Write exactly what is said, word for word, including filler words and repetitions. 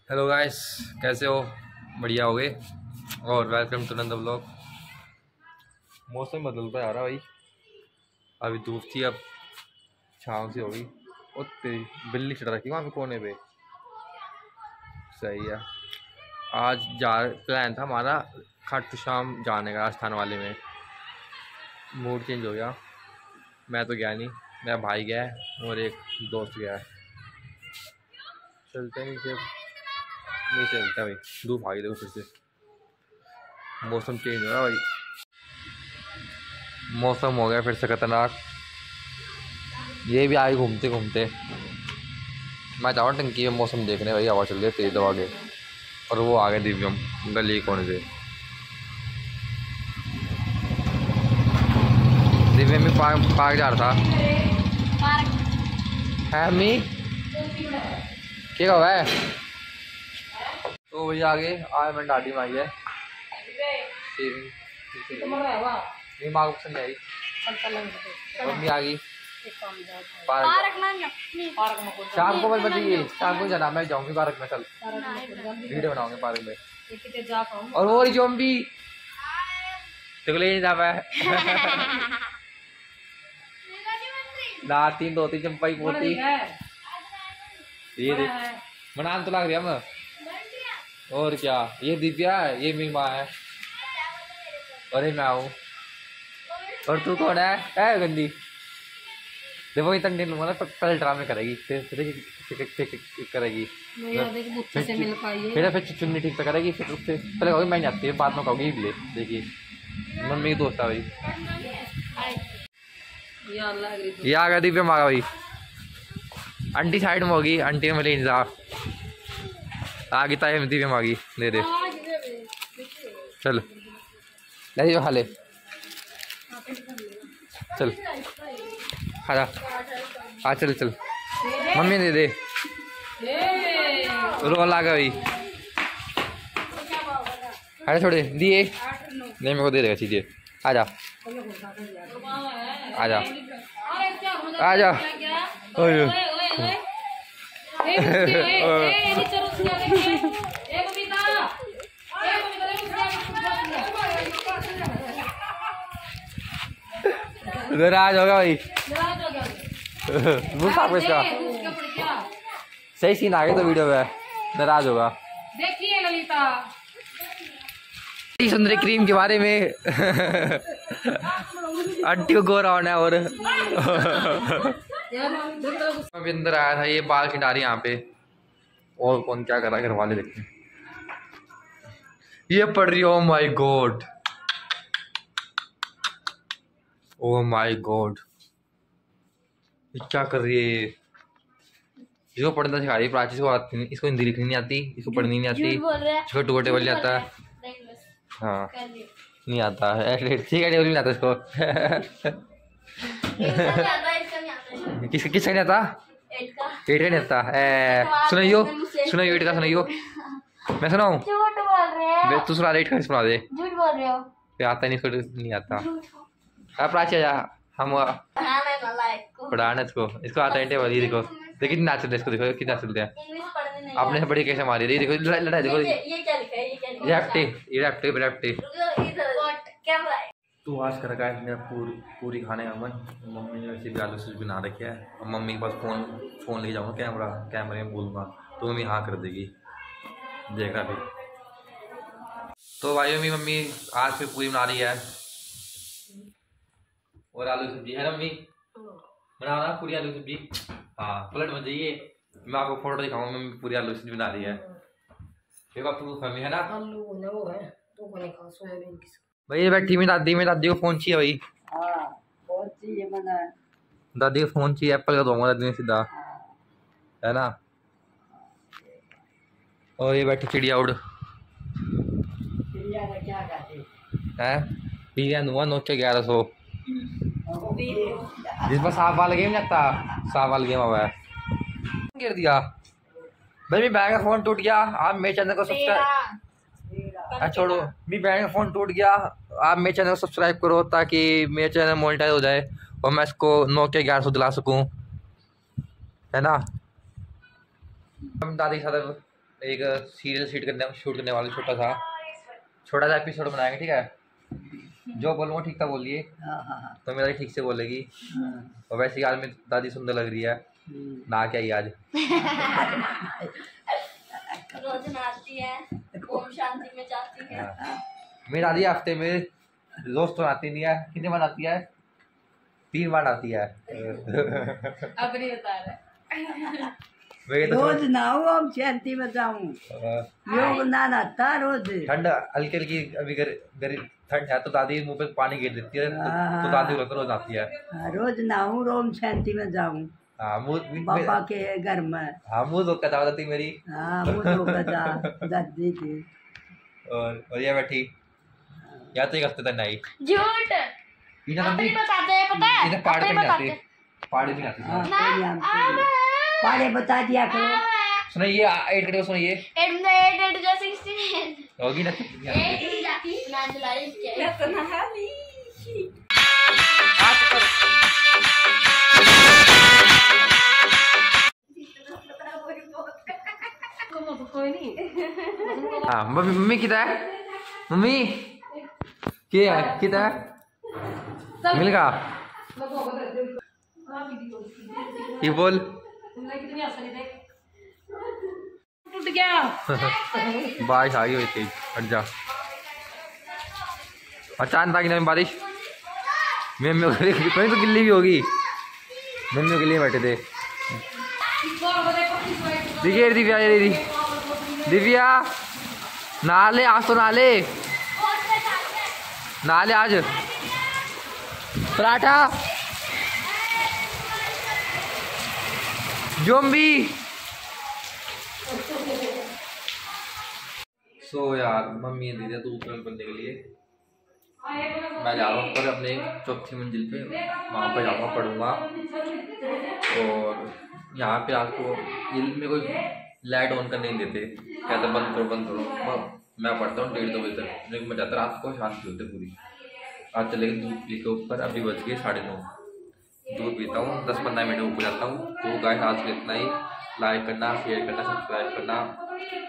Hello guys, कैसे हो? बढ़िया हो गए। और वेलकम टू नंद ब्लॉग। मौसम बदलता जा रहा भाई। अभी धूप थी, अब छाँव सी हो गई। और तेरी बिल्ली चढ़ रखी वहाँ पे कोने पे। सही है। आज जा प्लान था हमारा खाटू श्याम जाने का, राजस्थान वाले में। मूड चेंज हो गया। मैं तो गया नहीं, मेरा भाई गया है और एक दोस्त गया है। चलते नहीं फिर नहीं चलता भाई, धूप आ गई देखो फिर से। मौसम चेंज हो रहा भाई, मौसम हो गया फिर से खतरनाक। ये भी आए घूमते घूमते। मैं जाऊँ टंकी में मौसम देखने भाई, हवा चल रही है तेज दबा के। और वो आ गए दिव्यम गली कोने से। दिव्यम भी पार्क पार्क जा रहा था। है अम्मी क्या हुआ है? तो वही आगे आज मैं डाडी में आई है। नहीं माँ को पसंद आई। मम्मी आ गई शाम को। बस बताइए शाम को जाना, मैं जाऊंगी पार्क में। कल वीडियो बनाऊंगे पार्क में। और वो जोम्बी तो ले नहीं जा पाया। ना तीन दो तीन चंपाई पोती ये देख मनान तो लग रहा मैं। और क्या, ये दिव्या है, ये मेरी माँ है। अरे मैं हूँ। और तू कौन है? है गंदी देखो इतने दिन लूंगा ना, पहले ड्रामे करेगी फिर करेगी फिर फिर चुन्नी ठीक से करेगी। फिर उससे पहले कहोगी मैं नहीं आती, बाद में कहोगी ले। देखिए मम्मी की दोस्त है भाई। ये आ गया दिव्या मांगा भाई। आंटी साइड में होगी, आंटी में ले जा आ गई। ताई दिव्या मांगी दे दे। चल ले जो खा ले, चल खा जा। आ चल चल मम्मी दे दे। रो लागा भाई। अरे छोड़े दिए नहीं, मेरे को दे देगा चीजें। आ जा आ जा आ जा। नाराज होगा भाई। इसका सही सीन आ गया तो वीडियो में नाराज होगा। देखिए ललिता सुंदरी क्रीम के बारे में। आंटी को गोरा होना है। और अभी अंदर आया था, ये बाल खिंडा रही यहाँ पे। और कौन क्या कर रहा है घर वाले देखते हैं। ये पढ़ रही। Oh my god, oh my god, ये क्या कर रही है? इसको पढ़ना सिखा रही है प्राची को। आती नहीं, इसको हिंदी लिखनी नहीं आती, इसको पढ़नी नहीं आती, इसको टू टेबल नहीं आता। हाँ नहीं आता है, ठीक है टेबल नहीं आता इसको। किस किसका नहीं आता? एट का नहीं आता। सुनाइयो सुनाइयो एट का सुनाइयो। मैं सुनाऊँ? तू सुना दे, एट का सुना दे। झूठ बोल रहे हो। आता नहीं, इसको नहीं आता। अब प्राची जा, हम पढ़ाना इसको। इसको आता है टेबल। ये देखो देखो कितना चलते हैं, इसको देखो कितना चलते हैं। आपने बड़ी कैसे मारी रही, देखो लड़ाई देखो। ये क्या लिखा है? ये क्या लिखा है? Lefty lefty lefty. कैमरा है। तू आज कर रखा है मेरा पूरी पूरी खाने का मन। मम्मी ने वैसे भी आलू सूज बना रखे है। और मम्मी के पास फोन फोन लेके जाऊँगा, कैमरा कैमरे में बोलूँगा तो मम्मी हाँ कर देगी। देखा भी तो भाई मम्मी मम्मी आज फिर पूरी बना रही है और आलू सब्जी है ना मम्मी। बनाओ ना पूरी आलू सब्जी। हाँ प्लेट बन जाइए, मैं आपको फोटो दिखाऊंगा। मम्मी पूरी आलू सब्जी बना रही है। देखो आपको मम्मी है ना। आलू ने वो है तो को नहीं खा सोयाबीन की। भाई बैठी में दादी में दादी को फोन चाहिए भाई। हां बहुत चाहिए मना। दादी को फोन चाहिए, एप्पल का दूंगा दादी ने सीधा, है ना। और ये बैठी चिड़िया उड़। चिड़िया का क्या कहते है चिड़िया दूंगा नोचे ग्यारह सौ। जिस पर सांप वाला गेम लगता, सांप वाला गेम हुआ है। गिर दिया भाई। मेरी बैग का फोन टूट गया। आप मेरे चैनल को सब्सक्राइब छोड़ो। मेरी बैग का फोन टूट गया। आप मेरे चैनल को सब्सक्राइब करो ताकि मेरे चैनल मोनेटाइज हो जाए और मैं इसको नोकिया ग्यारह सौ दिला सकूं, है ना। हम दादी के साथ एक सीरियल शूट करने शूट करने वाले छोटा सा छोटा सा एपिसोड बनाएंगे, ठीक है। जो बोलूँगा ठीक था बोलिए, तो मेरा ठीक से बोलेगी। और वैसे ही आज मेरी दादी सुंदर लग रही है, ना क्या ही आज रोज नहाती है, ओम शांति में जाती है। मेरी दादी हफ्ते में रोज तो नहाती नहीं है, कितनी बार नहाती है? तीन बार नहाती है। अब नहीं बता रहा। तो रोज नहाऊं ओम शांति में जाऊं, योग ना नहाता रोज। ठंड हल्की हल्की अभी गर, गर, ठंड है तो दादी मुंह पे पानी गिर देती है, तो, तो दादी रोज रोज नहाती है। रोज नहाऊं ओम शांति में जाऊं। हाँ मुँह पापा के घर में। हाँ मुँह धोकर जा दादी मेरी। हाँ मुँह धोकर जा दादी की। और और ये बैठी या तो एक हफ्ते तक नहीं झूठ अपनी बताते हैं, पता है? इन्हें पहाड़ पे नहीं आते, पहाड़ नहीं आते। पहाड़े बता दिया करो। सुनिए एट करके सुनिए, एट में एट एट जो सिक्सटीन होगी ना। एट की जाती ना जुलाई के कोई नहीं। हाँ मम्मी मम्मी किधर है? मम्मी क्या है किधर है? मिल गया ये बोल। टूट गया। बारिश आ गई हुई थी, हट जा। अचानक आ गई ना बारिश, मम्मी कहीं तो गिल्ली भी होगी। मम्मी के लिए बैठे थे। देखिए दिव्या, ये दीदी दिव्या नाले आज तो नाले नाले आज पराठा जोम्बी। सो यार मम्मी ने दीदी दूध बनने के लिए मैं जा रहा हूँ ऊपर अपने चौथी मंजिल पे, वहाँ पे जाऊँगा पढ़ूंगा। और यहाँ पे आपको मेरे को लाइट ऑन करने नहीं देते, कहते बंद करो बंद करो। मैं पढ़ता हूँ डेढ़ दो बजे तक, मेरे को मजा आता रात को शांति होती पूरी। आज चलेंगे दूध पी के ऊपर, अभी बज गए साढ़े नौ। दूध पीता हूँ, दस पंद्रह मिनट ऊपर जाता हूँ। तो गाइस आज के इतना ही। लाइक करना, शेयर करना, सब्सक्राइब करना।